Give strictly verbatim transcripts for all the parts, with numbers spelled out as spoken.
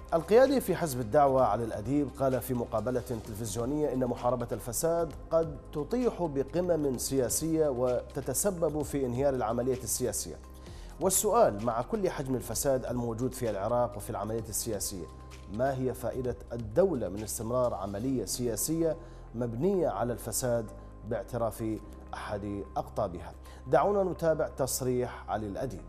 القيادي في حزب الدعوة علي الأديب قال في مقابلة تلفزيونية إن محاربة الفساد قد تطيح بقمم سياسية وتتسبب في انهيار العملية السياسية. والسؤال: مع كل حجم الفساد الموجود في العراق وفي العملية السياسية، ما هي فائدة الدولة من استمرار عملية سياسية مبنية على الفساد باعتراف أحد أقطابها؟ دعونا نتابع تصريح علي الأديب.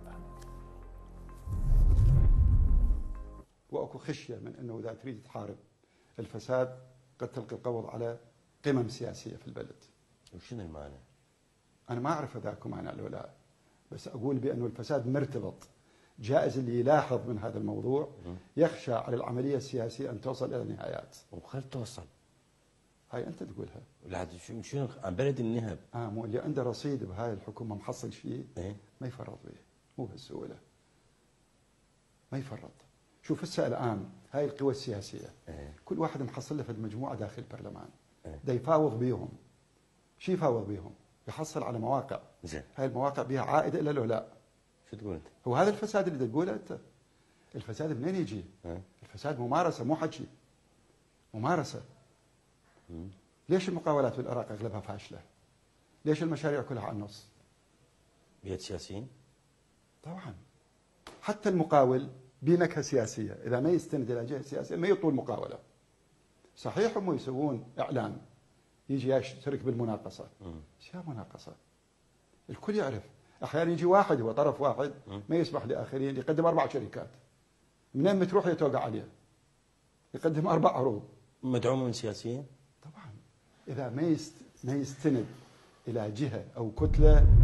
واكو خشيه من انه اذا تريد تحارب الفساد قد تلقي القبض على قمم سياسيه في البلد. وشنو المعنى؟ انا ما اعرف ذاك معنى او لا، بس اقول بانه الفساد مرتبط. جائز اللي يلاحظ من هذا الموضوع يخشى على العمليه السياسيه ان توصل الى نهايات. وخل توصل. هاي انت تقولها. لا شنو عن بلد النهب؟ اه مو اللي عنده رصيد بهاي الحكومه محصل شيء إيه؟ ما يفرط به، مو بهالسهوله. ما يفرط. شوف هسه الان هاي القوى السياسيه إيه؟ كل واحد محصل له في المجموعه داخل البرلمان. إيه؟ دا يفاوض بيهم. شو يفاوض بيهم؟ يحصل على مواقع. زين. هاي المواقع بها عائده الا لو لا. شو تقول انت؟ هو هذا الفساد اللي تقوله انت. الفساد منين يجي؟ إيه؟ الفساد ممارسه مو حكي. ممارسه. مم. ليش المقاولات في العراق اغلبها فاشله؟ ليش المشاريع كلها على النص؟ بيد سياسيين؟ طبعا. حتى المقاول بنكهه سياسيه، اذا ما يستند الى جهه سياسيه ما يطول مقاوله. صحيح هم يسوون اعلان يجي يشترك بالمناقصه. ايش هي مناقصه؟ الكل يعرف، احيانا يجي واحد هو طرف واحد ما يسمح لاخرين يقدم اربع شركات. منين ما تروح يتوقع عليه. يقدم اربع عروض. مدعومه من سياسيين؟ طبعا. اذا ما يست... ما يستند الى جهه او كتله